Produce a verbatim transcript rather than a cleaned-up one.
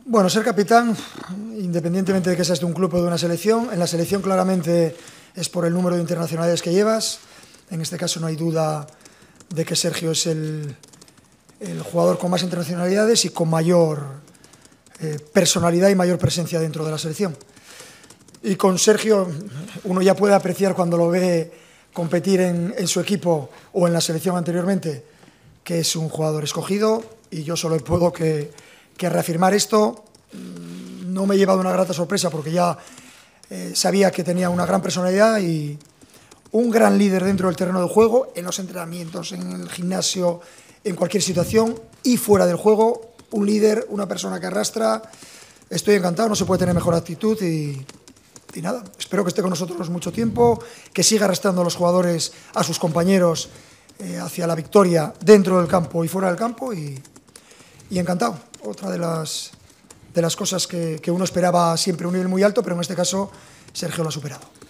Bueno, ser capitán, independientemente de que seas de un club o de una selección, en la selección claramente es por el número de internacionalidades que llevas. En este caso no hay duda de que Sergio es el, el jugador con más internacionalidades y con mayor eh, personalidad y mayor presencia dentro de la selección. Y con Sergio uno ya puede apreciar cuando lo ve competir en, en su equipo o en la selección anteriormente, que es un jugador escogido, y yo solo puedo que, que reafirmar esto. No me he llevado una grata sorpresa porque ya eh, sabía que tenía una gran personalidad y un gran líder dentro del terreno de juego, en los entrenamientos, en el gimnasio, en cualquier situación y fuera del juego. Un líder, una persona que arrastra. Estoy encantado, no se puede tener mejor actitud y, y nada, espero que esté con nosotros mucho tiempo, que siga arrastrando a los jugadores, a sus compañeros, eh, hacia la victoria dentro del campo y fuera del campo y, y encantado. Otra de las, de las cosas que, que uno esperaba siempre, un nivel muy alto, pero en este caso Sergio lo ha superado.